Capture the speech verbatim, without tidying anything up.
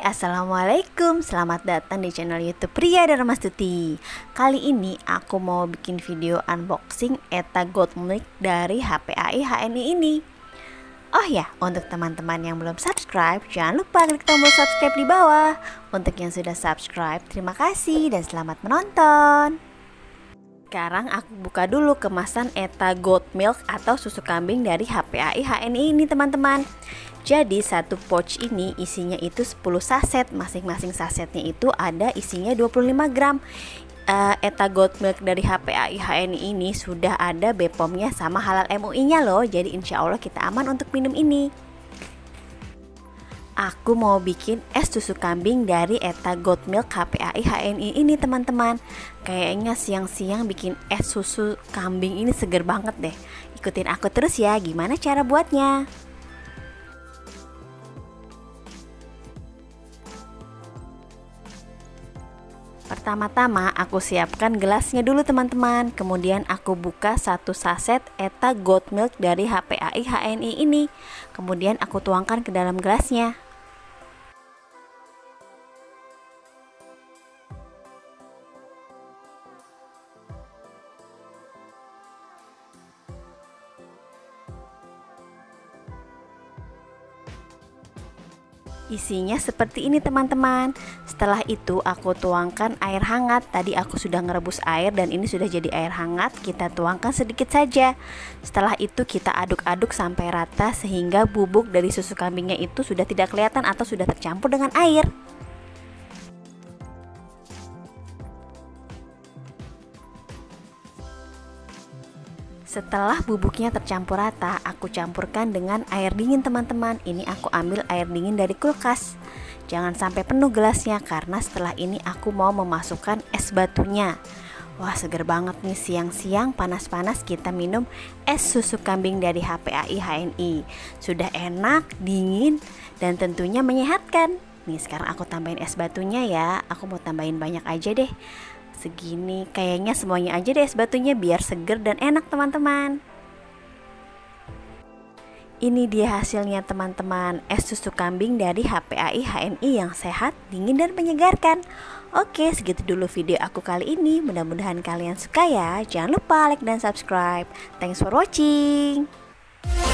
Assalamualaikum. Selamat datang di channel YouTube Pria dan Remastuti. Kali ini aku mau bikin video unboxing Eta Goat Milk dari H P A I H N I ini. Oh ya, untuk teman-teman yang belum subscribe, jangan lupa klik tombol subscribe di bawah. Untuk yang sudah subscribe, terima kasih dan selamat menonton. Sekarang aku buka dulu kemasan Eta Goat Milk atau susu kambing dari H P A I H N I ini, teman-teman. Jadi satu pouch ini isinya itu sepuluh saset. Masing-masing sasetnya itu ada isinya dua puluh lima gram. uh, Eta Goat Milk dari H P A I H N I ini sudah ada B P O M-nya sama halal M U I-nya loh. Jadi insya Allah kita aman untuk minum ini. Aku mau bikin es susu kambing dari Eta Goat Milk H P A I H N I ini, teman-teman. Kayaknya siang-siang bikin es susu kambing ini seger banget deh. Ikutin aku terus ya, gimana cara buatnya. Pertama-tama aku siapkan gelasnya dulu, teman-teman. Kemudian aku buka satu saset Eta Goat Milk dari H P A I H N I ini. Kemudian aku tuangkan ke dalam gelasnya. Isinya seperti ini, teman-teman. Setelah itu aku tuangkan air hangat. Tadi aku sudah ngerebus air dan ini sudah jadi air hangat. Kita tuangkan sedikit saja. Setelah itu kita aduk-aduk sampai rata sehingga bubuk dari susu kambingnya itu sudah tidak kelihatan atau sudah tercampur dengan air. Setelah bubuknya tercampur rata, aku campurkan dengan air dingin, teman-teman. Ini aku ambil air dingin dari kulkas. Jangan sampai penuh gelasnya karena setelah ini aku mau memasukkan es batunya. Wah, seger banget nih siang-siang panas-panas kita minum es susu kambing dari H P A I H N I. Sudah enak, dingin, dan tentunya menyehatkan. Nih sekarang aku tambahin es batunya ya. Aku mau tambahin banyak aja deh. Segini, kayaknya semuanya aja deh es batunya biar seger dan enak, teman-teman. Ini dia hasilnya, teman-teman. Es susu kambing dari H P A I H N I yang sehat, dingin, dan menyegarkan. Oke, segitu dulu video aku kali ini. Mudah-mudahan kalian suka ya. Jangan lupa like dan subscribe. Thanks for watching.